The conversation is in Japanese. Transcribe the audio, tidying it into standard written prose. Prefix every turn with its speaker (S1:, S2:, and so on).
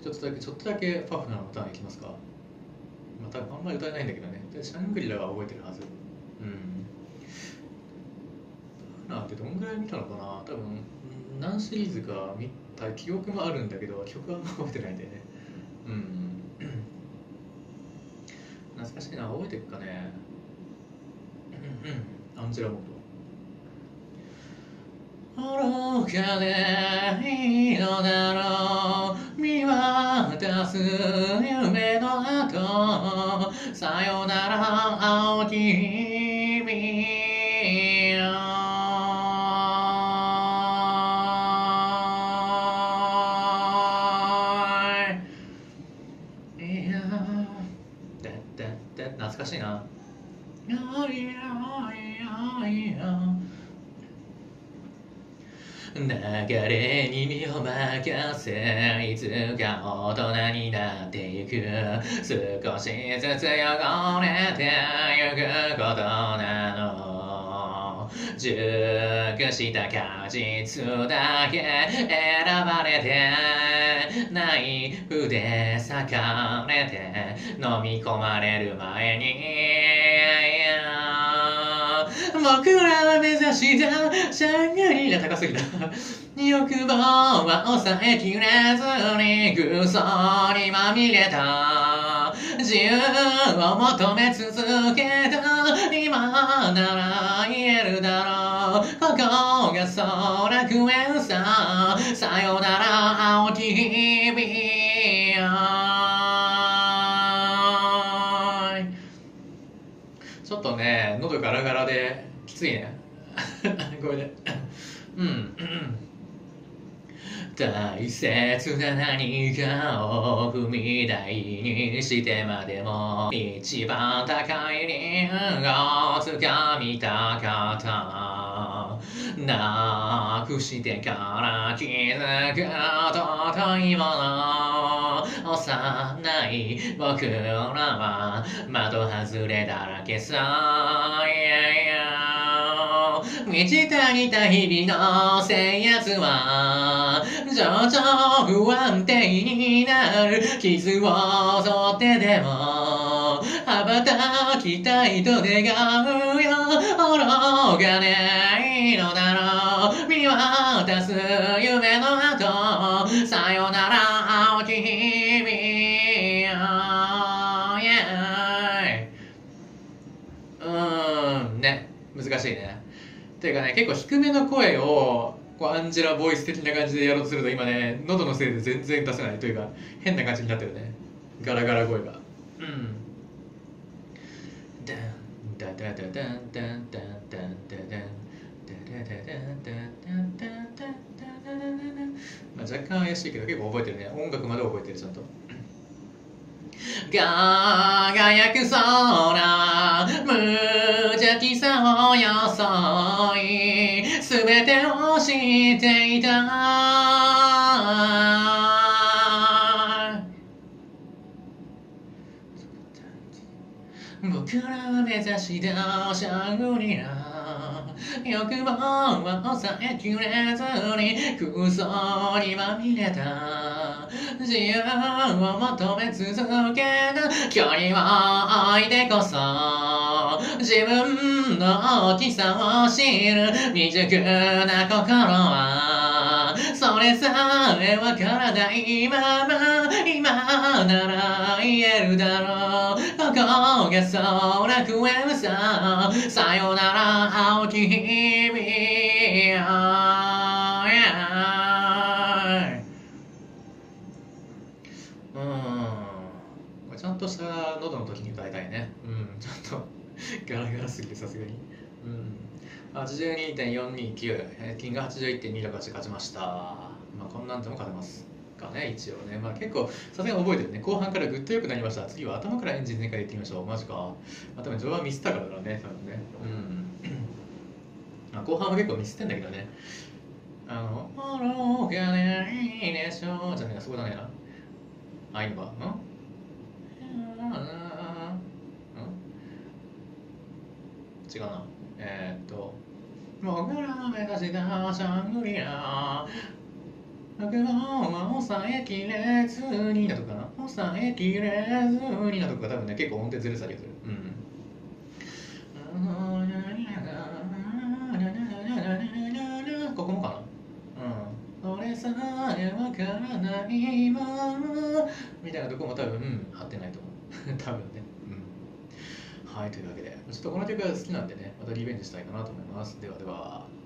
S1: ちょっとだけパフなのターンいきますか。まあ多分あんまり歌えないんだけどね。でシャングリラは覚えてるはず。うん。パフナーってどんぐらい見たのかな。多分何シリーズか見た記憶もあるんだけど、曲はあんま覚えてないんだよね。うん。懐かしいな、覚えてるかね。アンジェラ・モード。愚かでいいのだろう、見渡す夢の後、さよなら青き日々。いや懐かしいな。流れに身を任せ、いつか大人になってゆく。少しずつ汚れてゆくことなの。熟した果実だけ選ばれて、ナイフで裂かれて飲み込まれる前に、僕らは目指したシャングリラ、高すぎた欲望は抑えきれずに空想にまみれた。自由を求め続けた今なら言えるだろう。ここがそう楽園さ、さよなら青き日々。ちょっとね、喉ガラガラできついね。ごめんね。うん。大切な何かを踏み台にしてまでも一番高いリンゴをつかみたかった。なくしてから気づく尊いもの、幼い僕らは的外れだらけさ。満ち足りた日々の制圧は徐々不安定になる。傷を負ってでも羽ばたきたいと願うよ。愚かねいのだろう、見渡す夢の後、さよなら青き日々。ね、難しいね。ていうかね、結構低めの声をこうアンジェラボイス的な感じでやろうとすると今ね、喉のせいで全然出せないというか変な感じになってるね。ガラガラ声が。うん。ダンダダダダンダンダンダンダンダンダダンまあ若干怪しいけど結構覚えてるね。音楽まで覚えてるちゃんと。輝く空、無邪気さを装い、すべてを知っていた。僕らは目指したシャングリラ、欲望は抑えきれずに空想にまみれた。自由を求め続けた距離を置いてこそ自分の大きさを知る未熟な心はそれさえわからないまま今なら言えるだろう。ここがそう楽園さ、さよなら青き日々。これちゃんとした喉の時に歌いたいね。ちゃんとガラガラすぎてさすがに。82.429、平均が81.268で勝ちました。まあこんなんでも勝てますかね、一応ね。まあ結構さすがに覚えてるね。後半からぐっと良くなりました。次は頭からエンジン全開でいってみましょう。マジか。まあ多分序盤ミスったからだね、多分ね。後半は結構ミスってんだけどね。愚かでいいでしょじゃねえな、そこじゃねえな。あ、いいのか違うな。僕らの目指したシャングリラ、 欲望は抑えきれずになとかな、抑えきれずになとかが多分ね結構音程ずれてたりする。うん。ここもかな。うん。俺さえわからない今みたいなとこも多分、合ってないと思う。多分ね。うん。はい、というわけで、ちょっとこの曲が好きなんでね、またリベンジしたいかなと思います。ではでは。